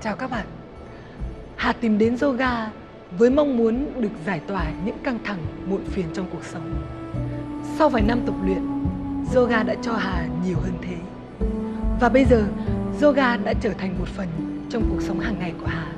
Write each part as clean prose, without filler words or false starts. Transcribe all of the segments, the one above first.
Chào các bạn. Hà tìm đến yoga với mong muốn được giải tỏa những căng thẳng muộn phiền trong cuộc sống. Sau vài năm tập luyện, yoga đã cho Hà nhiều hơn thế. Và bây giờ, yoga đã trở thành một phần trong cuộc sống hàng ngày của Hà.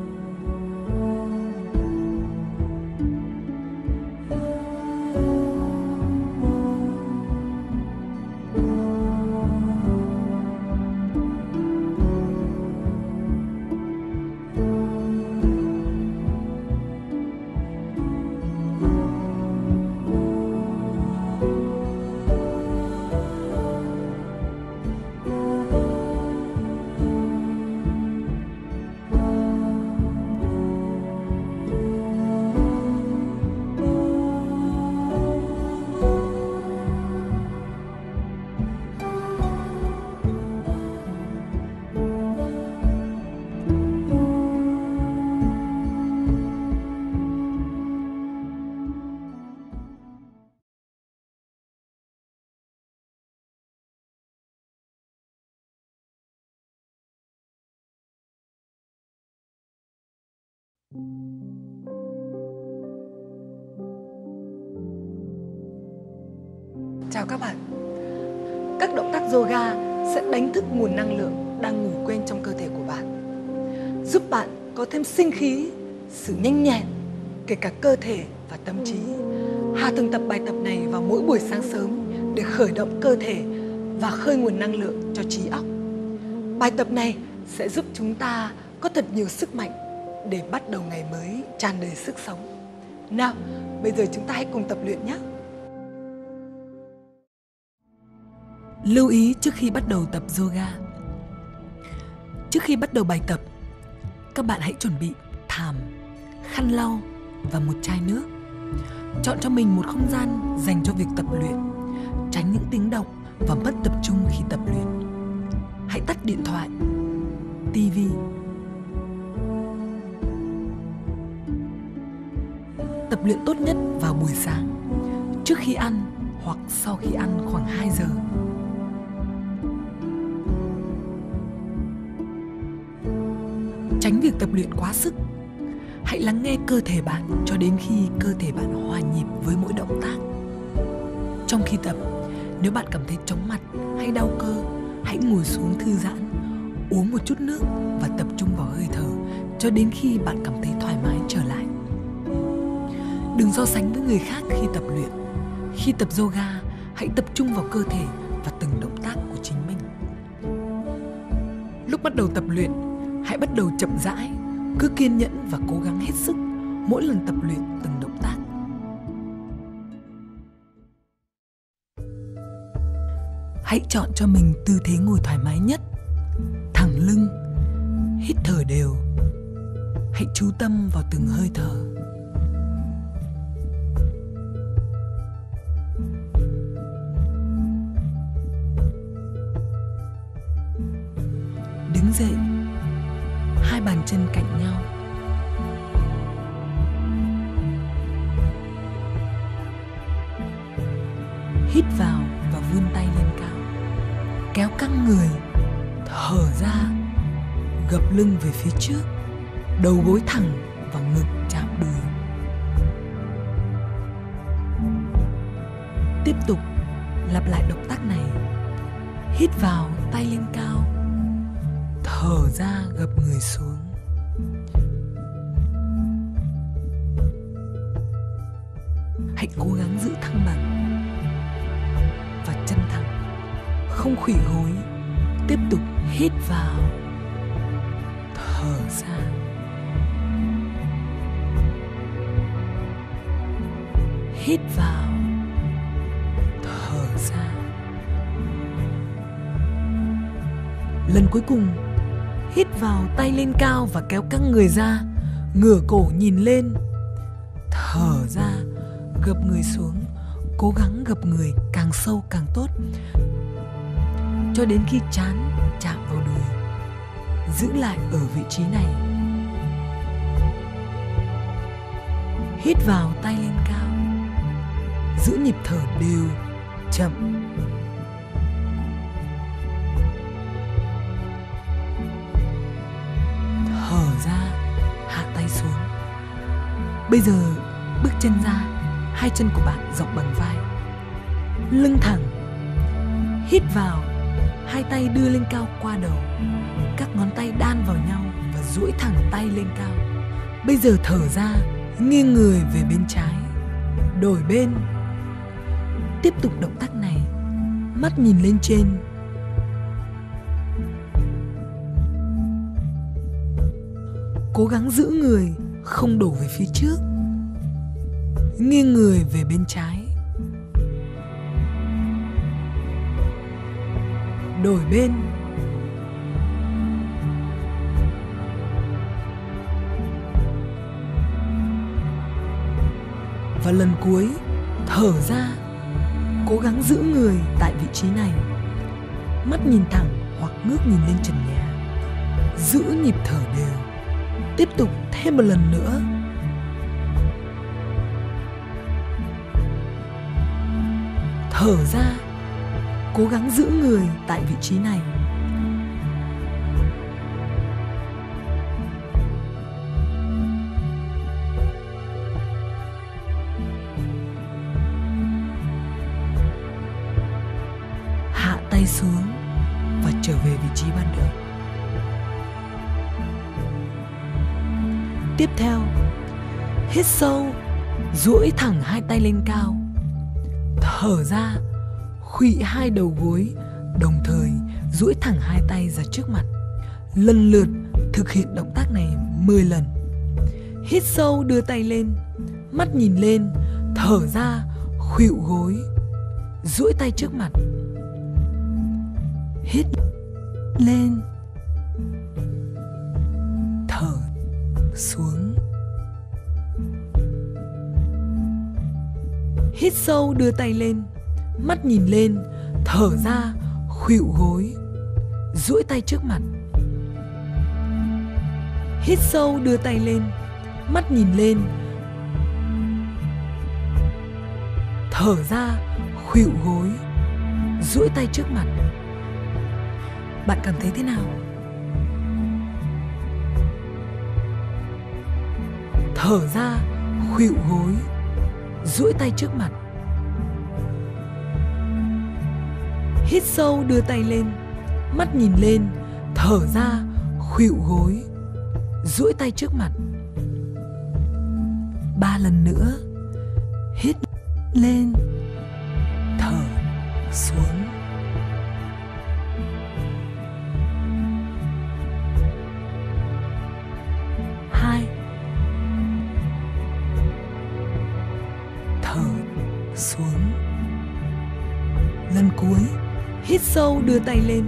Chào các bạn. Các động tác yoga sẽ đánh thức nguồn năng lượng đang ngủ quên trong cơ thể của bạn, giúp bạn có thêm sinh khí, sự nhanh nhẹn, kể cả cơ thể và tâm trí. Hà thường tập bài tập này vào mỗi buổi sáng sớm để khởi động cơ thể và khơi nguồn năng lượng cho trí óc. Bài tập này sẽ giúp chúng ta có thật nhiều sức mạnh để bắt đầu ngày mới tràn đầy sức sống. Nào, bây giờ chúng ta hãy cùng tập luyện nhé! Lưu ý trước khi bắt đầu tập yoga. Trước khi bắt đầu bài tập, các bạn hãy chuẩn bị thảm, khăn lau và một chai nước. Chọn cho mình một không gian dành cho việc tập luyện, tránh những tiếng động và mất tập trung khi tập luyện. Hãy tắt điện thoại, TV. Tập luyện tốt nhất vào buổi sáng, trước khi ăn hoặc sau khi ăn khoảng 2 giờ. Tránh việc tập luyện quá sức. Hãy lắng nghe cơ thể bạn cho đến khi cơ thể bạn hòa nhịp với mỗi động tác. Trong khi tập, nếu bạn cảm thấy chóng mặt hay đau cơ, hãy ngồi xuống thư giãn, uống một chút nước và tập trung vào hơi thở cho đến khi bạn cảm thấy thoải mái trở lại. Đừng so sánh với người khác khi tập luyện. Khi tập yoga, hãy tập trung vào cơ thể và từng động tác của chính mình. Lúc bắt đầu tập luyện, hãy bắt đầu chậm rãi, cứ kiên nhẫn và cố gắng hết sức mỗi lần tập luyện từng động tác. Hãy chọn cho mình tư thế ngồi thoải mái nhất, thẳng lưng, hít thở đều. Hãy chú tâm vào từng hơi thở. Đứng dậy, hai bàn chân cạnh nhau. Hít vào và vươn tay lên cao. Kéo căng người, thở ra, gập lưng về phía trước, đầu gối thẳng và ngực chạm đùi. Tiếp tục lặp lại động tác này. Hít vào, tay lên cao, thở ra, gập người xuống. Hãy cố gắng giữ thăng bằng và chân thẳng, không khuỵu gối. Tiếp tục hít vào, thở ra. Hít vào, thở ra. Lần cuối cùng, hít vào, tay lên cao và kéo căng người ra, ngửa cổ nhìn lên. Thở ra, gập người xuống, cố gắng gập người càng sâu càng tốt, cho đến khi trán chạm vào đùi. Giữ lại ở vị trí này. Hít vào, tay lên cao, giữ nhịp thở đều, chậm. Bây giờ bước chân ra, hai chân của bạn dọc bằng vai, lưng thẳng. Hít vào, hai tay đưa lên cao qua đầu, các ngón tay đan vào nhau và duỗi thẳng tay lên cao. Bây giờ thở ra, nghiêng người về bên trái, đổi bên. Tiếp tục động tác này, mắt nhìn lên trên. Cố gắng giữ người không đổ về phía trước. Nghiêng người về bên trái, đổi bên. Và lần cuối, thở ra, cố gắng giữ người tại vị trí này. Mắt nhìn thẳng hoặc ngước nhìn lên trần nhà. Giữ nhịp thở đều. Tiếp tục thêm một lần nữa. Thở ra, cố gắng giữ người tại vị trí này. Hạ tay xuống và trở về vị trí ban đầu. Tiếp theo, hít sâu, duỗi thẳng hai tay lên cao. Thở ra, khuỵu hai đầu gối, đồng thời duỗi thẳng hai tay ra trước mặt. Lần lượt thực hiện động tác này 10 lần. Hít sâu, đưa tay lên, mắt nhìn lên, thở ra, khuỵu gối, duỗi tay trước mặt. Hít lên, thở xuống. Hít sâu, đưa tay lên, mắt nhìn lên, thở ra, khuỵu gối, duỗi tay trước mặt. Hít sâu, đưa tay lên, mắt nhìn lên, thở ra, khuỵu gối, duỗi tay trước mặt. Bạn cảm thấy thế nào? Thở ra, khuỵu gối, duỗi tay trước mặt. Hít sâu, đưa tay lên, mắt nhìn lên, thở ra, khuỵu gối, duỗi tay trước mặt. 3 lần nữa. Hít lên, thở xuống. Xuống. Lần cuối, hít sâu, đưa tay lên,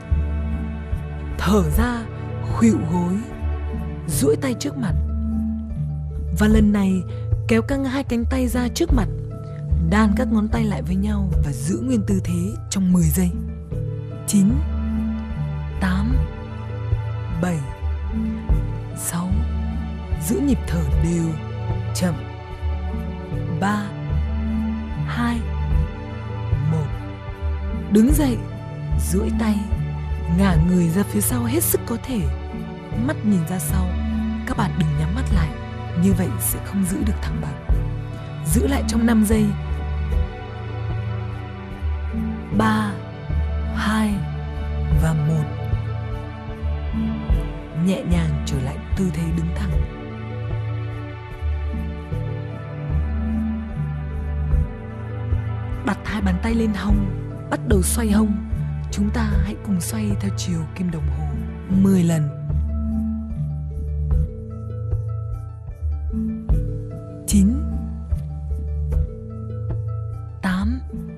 thở ra, khuỵu gối, duỗi tay trước mặt. Và lần này, kéo căng hai cánh tay ra trước mặt, đan các ngón tay lại với nhau và giữ nguyên tư thế trong 10 giây. 9, 8, 7, 6. Giữ nhịp thở đều, chậm. 3, 2, 1. Đứng dậy, duỗi tay, ngả người ra phía sau hết sức có thể. Mắt nhìn ra sau. Các bạn đừng nhắm mắt lại, như vậy sẽ không giữ được thăng bằng. Giữ lại trong 5 giây. 3, 2 và 1. Nhẹ nhàng trở lại tư thế đứng thẳng. Đặt hai bàn tay lên hông, bắt đầu xoay hông. Chúng ta hãy cùng xoay theo chiều kim đồng hồ 10 lần. 9, 8,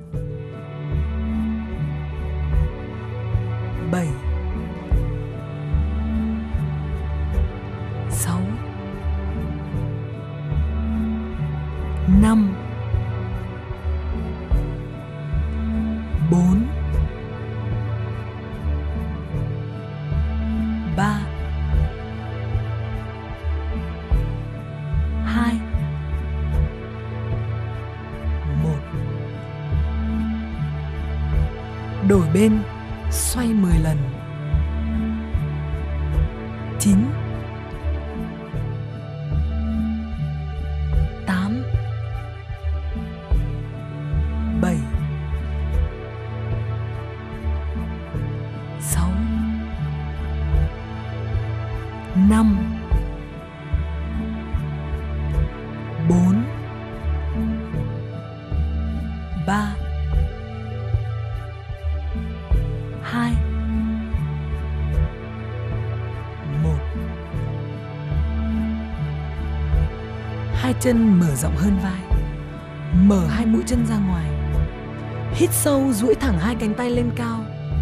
7, 6, 5, 4, 3, 2, 1. Đổi bên, xoay 10 lần. 9, 5 4 3 2 1. Hai chân mở rộng hơn vai. Mở hai mũi chân ra ngoài. Hít sâu, duỗi thẳng hai cánh tay lên cao.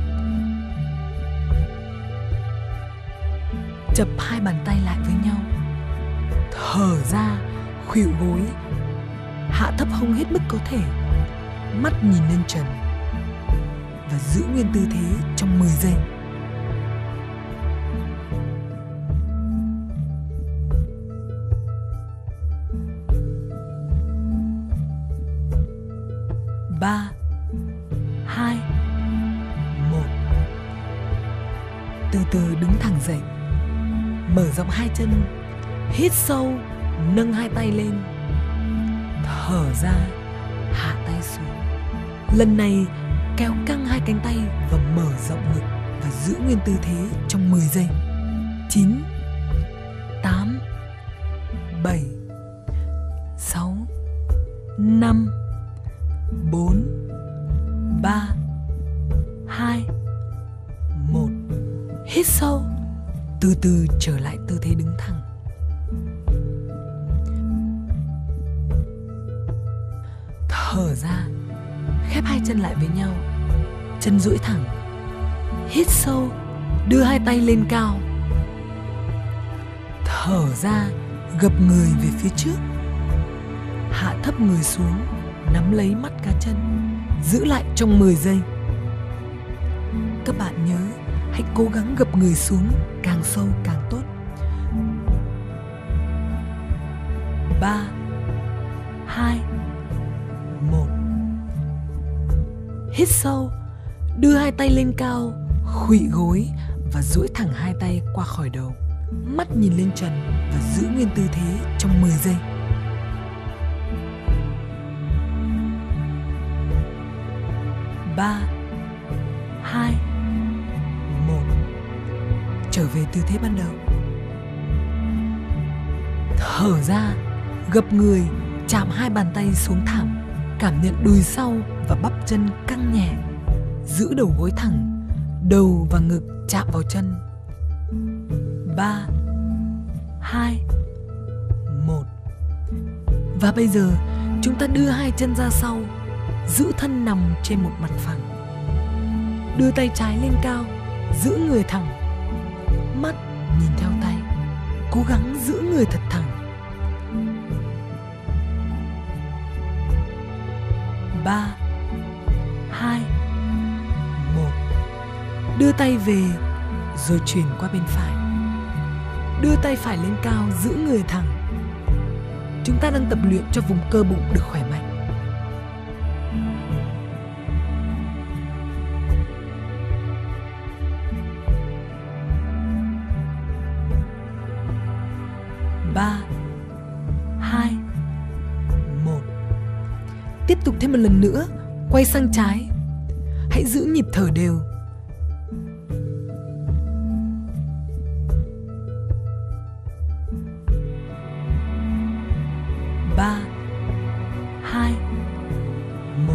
Chập hai bàn tay lại với nhau. Thở ra, khuỵu gối, hạ thấp hông hết mức có thể. Mắt nhìn lên trần và giữ nguyên tư thế trong 10 giây. Ba, 2, 1. Từ từ đứng thẳng dậy. Mở rộng hai chân. Hít sâu, nâng hai tay lên. Thở ra, hạ tay xuống. Lần này kéo căng hai cánh tay và mở rộng ngực và giữ nguyên tư thế trong 10 giây. 9, 8, 7, 6, 5, 4, 3, 2, 1. Hít sâu, từ từ trở lại tư thế đứng thẳng. Thở ra, khép hai chân lại với nhau. Chân duỗi thẳng. Hít sâu, đưa hai tay lên cao. Thở ra, gập người về phía trước. Hạ thấp người xuống, nắm lấy mắt cá chân. Giữ lại trong 10 giây. Các bạn nhớ, hãy cố gắng gập người xuống càng sâu càng tốt. 3, 2, 1. Hít sâu, đưa hai tay lên cao, khuỵu gối và duỗi thẳng hai tay qua khỏi đầu. Mắt nhìn lên trần và giữ nguyên tư thế trong 10 giây. 3, 2, 1. Trở về tư thế ban đầu. Thở ra, gập người, chạm hai bàn tay xuống thảm. Cảm nhận đùi sau và bắp chân căng nhẹ. Giữ đầu gối thẳng, đầu và ngực chạm vào chân. 3, 2, 1. Và bây giờ chúng ta đưa hai chân ra sau, giữ thân nằm trên một mặt phẳng. Đưa tay trái lên cao, giữ người thẳng. Mắt nhìn theo tay, cố gắng giữ người thật thẳng. 3, 2, 1. Đưa tay về rồi chuyển qua bên phải. Đưa tay phải lên cao, giữ người thẳng. Chúng ta đang tập luyện cho vùng cơ bụng được khỏe mạnh. Ba, 2, 1. Tiếp tục thêm một lần nữa, quay sang trái. Hãy giữ nhịp thở đều. 3, 2, 1.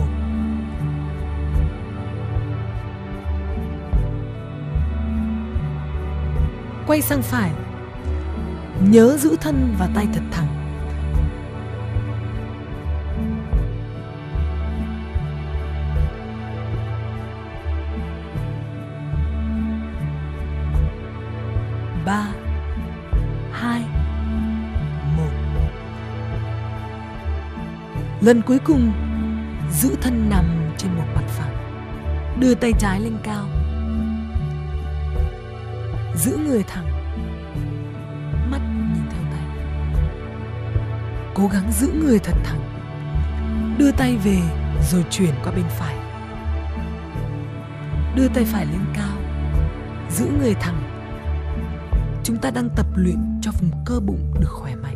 Quay sang phải. Nhớ giữ thân và tay thật thẳng. 3, 2, 1. Lần cuối cùng, giữ thân nằm trên một mặt phẳng. Đưa tay trái lên cao. Giữ người thẳng. Mắt nhìn theo tay. Cố gắng giữ người thật thẳng. Đưa tay về rồi chuyển qua bên phải. Đưa tay phải lên cao. Giữ người thẳng. Chúng ta đang tập luyện cho vùng cơ bụng được khỏe mạnh.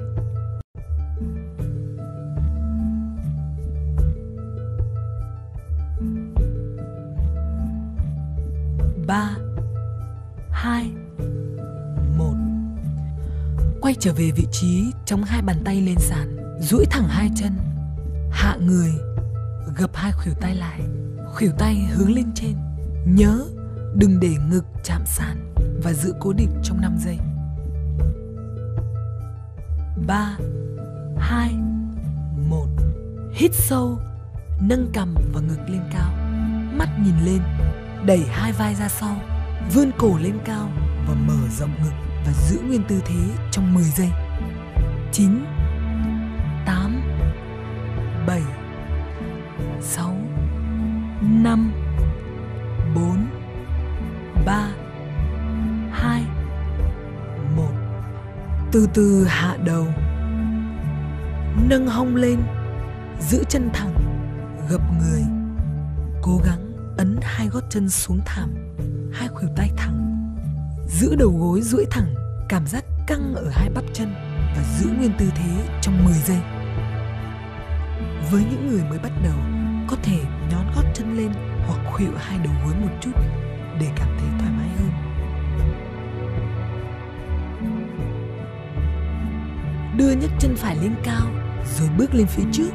Ba, 2, 1. Quay trở về vị trí, chống hai bàn tay lên sàn, duỗi thẳng hai chân, hạ người, gập hai khuỷu tay lại, khuỷu tay hướng lên trên. Nhớ đừng để ngực chạm sàn và giữ cố định trong 5 giây. 3, 2, 1. Hít sâu, nâng cằm và ngực lên cao, mắt nhìn lên, đẩy hai vai ra sau, vươn cổ lên cao và mở rộng ngực và giữ nguyên tư thế trong 10 giây. 9, 8, 7, 6, 5, 4, 3, 2, 1. Từ từ hạ đầu, nâng hông lên, giữ chân thẳng, gập người, cố gắng ấn hai gót chân xuống thảm, hai khuỷu tay thẳng, giữ đầu gối duỗi thẳng, cảm giác căng ở hai bắp chân và giữ nguyên tư thế trong 10 giây. Với những người mới bắt đầu, có thể nhón gót chân lên hoặc khuỵu hai đầu gối một chút để cảm thấy thoải mái hơn. Đưa nhấc chân phải lên cao rồi bước lên phía trước.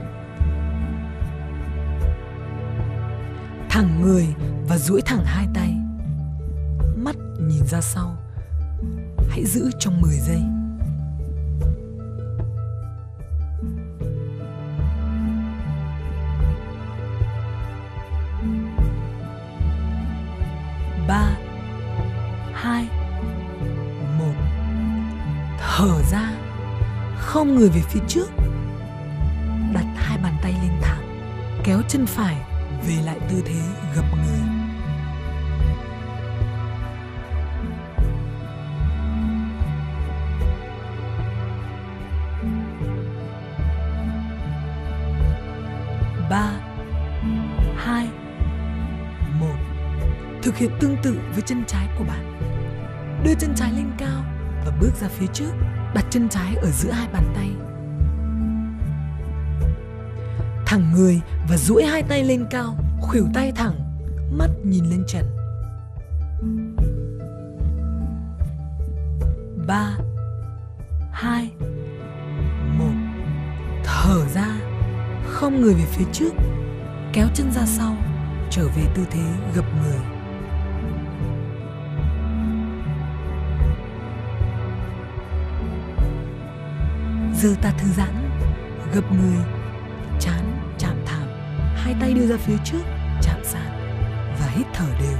Thẳng người và duỗi thẳng hai tay. Mắt nhìn ra sau. Hãy giữ trong 10 giây. Ba, 2, 1. Thở ra, khom người về phía trước. Đặt hai bàn tay lên thảm, kéo chân phải về lại tư thế gập người. Ba, 2, 1. Thực hiện tương tự với chân trái của bạn. Đưa chân trái lên cao và bước ra phía trước, đặt chân trái ở giữa hai bàn tay. Thẳng người và duỗi hai tay lên cao, khuỷu tay thẳng, mắt nhìn lên trần. 3, 2, 1. Thở ra, khom người về phía trước, kéo chân ra sau, trở về tư thế gập người. Giờ ta thư giãn, gập người, trán chạm thảm, hai tay đưa ra phía trước, chạm sàn và hít thở đều.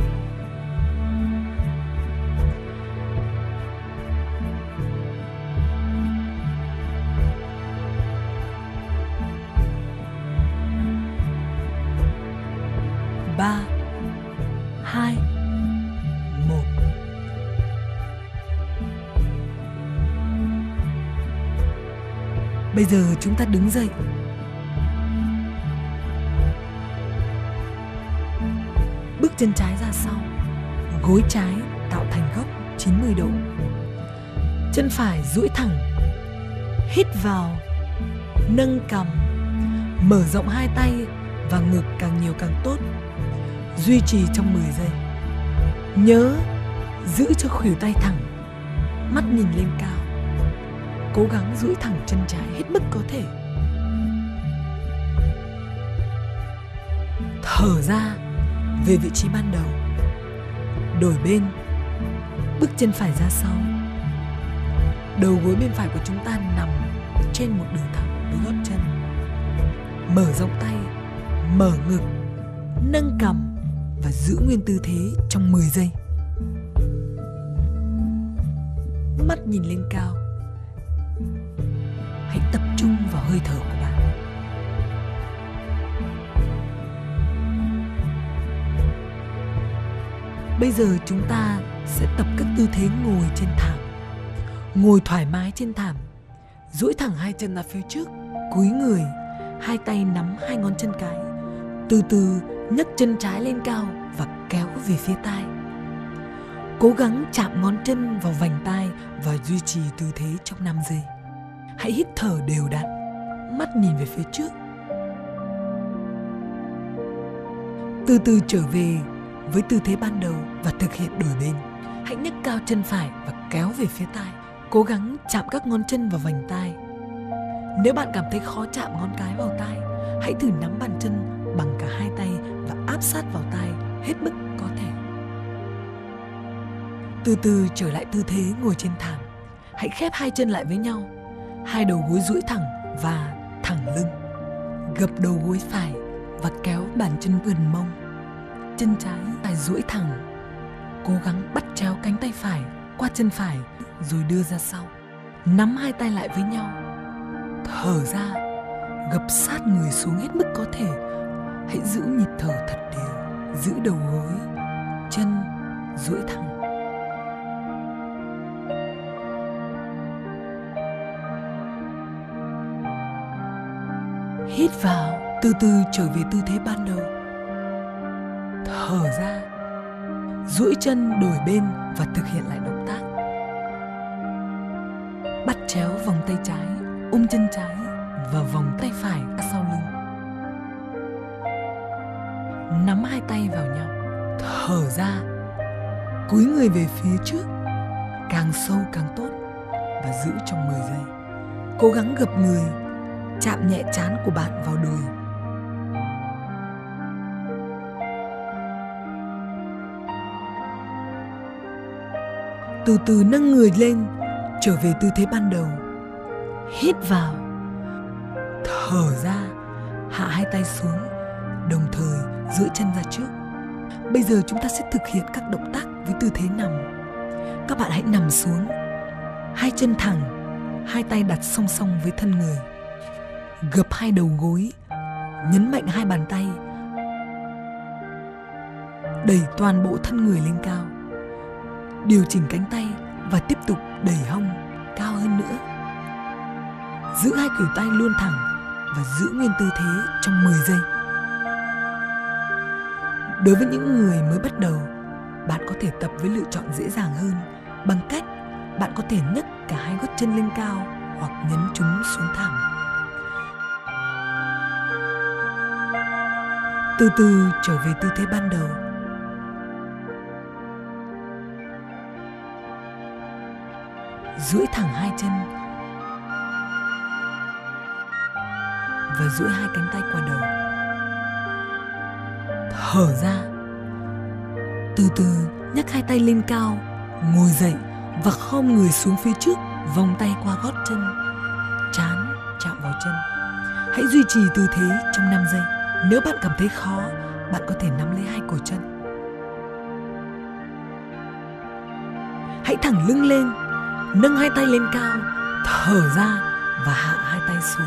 Ba, 2, 1. Bây giờ chúng ta đứng dậy. Bước chân trái ra sau, gối trái tạo thành góc 90 độ. Chân phải duỗi thẳng, hít vào, nâng cằm, mở rộng hai tay và ngực càng nhiều càng tốt. Duy trì trong 10 giây. Nhớ giữ cho khuỷu tay thẳng, mắt nhìn lên cao. Cố gắng duỗi thẳng chân trái hết mức có thể. Thở ra về vị trí ban đầu. Đổi bên, bước chân phải ra sau. Đầu gối bên phải của chúng ta nằm trên một đường thẳng với gót chân. Mở rộng tay, mở ngực, nâng cằm và giữ nguyên tư thế trong 10 giây. Mắt nhìn lên cao. Hãy tập trung vào hơi thở của bạn. Bây giờ chúng ta sẽ tập các tư thế ngồi trên thảm. Ngồi thoải mái trên thảm, duỗi thẳng hai chân ra phía trước, cúi người, hai tay nắm hai ngón chân cái. Từ từ nhấc chân trái lên cao và kéo về phía tai. Cố gắng chạm ngón chân vào vành tai và duy trì tư thế trong 5 giây. Hãy hít thở đều đặn, mắt nhìn về phía trước. Từ từ trở về với tư thế ban đầu và thực hiện đổi bên. Hãy nhấc cao chân phải và kéo về phía tai. Cố gắng chạm các ngón chân vào vành tai. Nếu bạn cảm thấy khó chạm ngón cái vào tai, hãy thử nắm bàn chân bằng cả hai tay và áp sát vào tai hết mức có thể. Từ từ trở lại tư thế ngồi trên thảm. Hãy khép hai chân lại với nhau, hai đầu gối duỗi thẳng và thẳng lưng. Gập đầu gối phải và kéo bàn chân gần mông. Chân trái phải duỗi thẳng. Cố gắng bắt chéo cánh tay phải qua chân phải rồi đưa ra sau. Nắm hai tay lại với nhau. Thở ra, gập sát người xuống hết mức có thể. Hãy giữ nhịp thở thật đều. Giữ đầu gối, chân duỗi thẳng. Hít vào, từ từ trở về tư thế ban đầu. Thở ra, duỗi chân đổi bên và thực hiện lại động tác. Bắt chéo vòng tay trái, ôm chân trái và vòng tay phải sau lưng. Nắm hai tay vào nhau. Thở ra, cúi người về phía trước, càng sâu càng tốt và giữ trong 10 giây. Cố gắng gập người, chạm nhẹ trán của bạn vào đùi. Từ từ nâng người lên, trở về tư thế ban đầu. Hít vào, thở ra, hạ hai tay xuống, đồng thời duỗi chân ra trước. Bây giờ chúng ta sẽ thực hiện các động tác với tư thế nằm. Các bạn hãy nằm xuống, hai chân thẳng, hai tay đặt song song với thân người. Gập hai đầu gối, nhấn mạnh hai bàn tay, đẩy toàn bộ thân người lên cao. Điều chỉnh cánh tay và tiếp tục đẩy hông cao hơn nữa. Giữ hai khuỷu tay luôn thẳng và giữ nguyên tư thế trong 10 giây. Đối với những người mới bắt đầu, bạn có thể tập với lựa chọn dễ dàng hơn bằng cách bạn có thể nhấc cả hai gót chân lên cao hoặc nhấn chúng xuống thảm. Từ từ trở về tư thế ban đầu. Duỗi thẳng hai chân và duỗi hai cánh tay qua đầu. Thở ra. Từ từ nhấc hai tay lên cao, ngồi dậy và khom người xuống phía trước, vòng tay qua gót chân, trán chạm vào chân. Hãy duy trì tư thế trong 5 giây. Nếu bạn cảm thấy khó, bạn có thể nắm lấy hai cổ chân. Hãy thẳng lưng lên, nâng hai tay lên cao, thở ra và hạ hai tay xuống.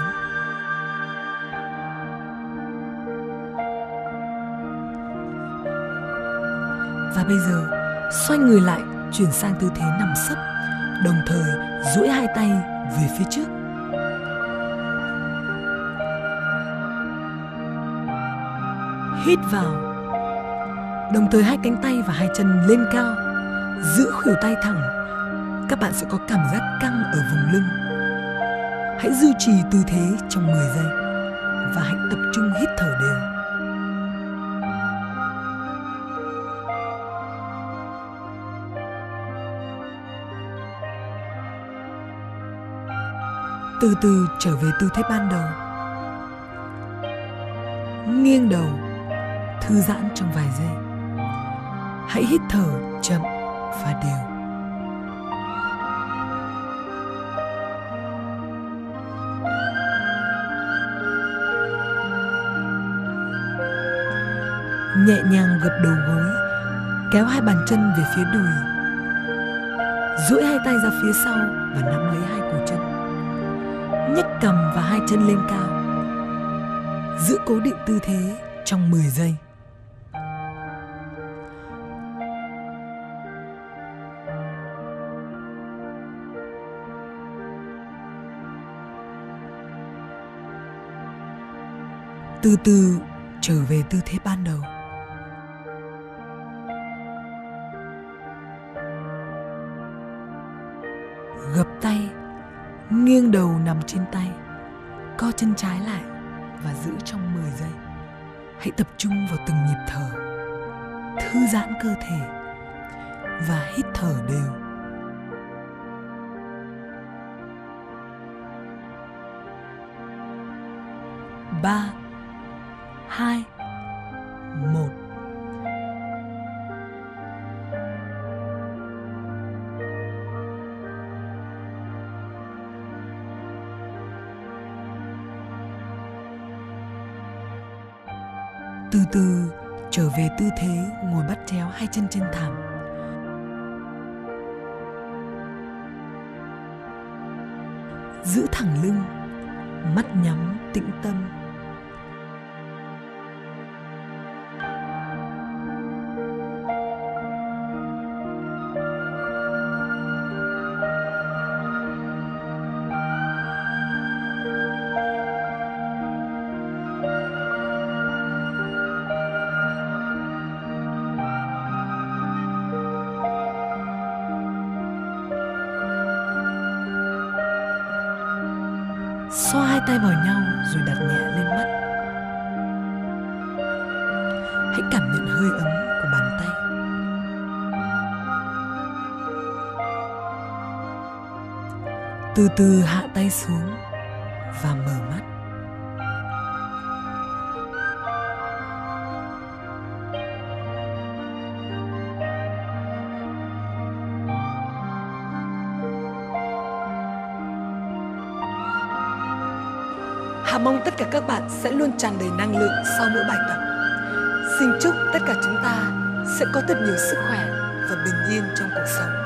Và bây giờ, xoay người lại, chuyển sang tư thế nằm sấp, đồng thời duỗi hai tay về phía trước. Hít vào, đồng thời hai cánh tay và hai chân lên cao, giữ khuỷu tay thẳng. Các bạn sẽ có cảm giác căng ở vùng lưng. Hãy duy trì tư thế trong 10 giây và hãy tập trung hít thở đều. Từ từ trở về tư thế ban đầu. Nghiêng đầu, thư giãn trong vài giây. Hãy hít thở chậm và đều. Nhẹ nhàng gập đầu gối, kéo hai bàn chân về phía đùi. Duỗi hai tay ra phía sau và nắm lấy hai cổ chân. Nhấc cằm và hai chân lên cao. Giữ cố định tư thế trong 10 giây. Từ từ trở về tư thế ban đầu. Gập tay, nghiêng đầu nằm trên tay, co chân trái lại và giữ trong 10 giây. Hãy tập trung vào từng nhịp thở, thư giãn cơ thể và hít thở đều. từ từ trở về tư thế ngồi bắt chéo hai chân trên thảm. Giữ thẳng lưng, mắt nhắm tĩnh tâm. Xoa hai tay vào nhau rồi đặt nhẹ lên mắt. Hãy cảm nhận hơi ấm của bàn tay. Từ từ hạ tay xuống và mở mắt. Hà mong tất cả các bạn sẽ luôn tràn đầy năng lượng sau mỗi bài tập. Xin chúc tất cả chúng ta sẽ có thật nhiều sức khỏe và bình yên trong cuộc sống.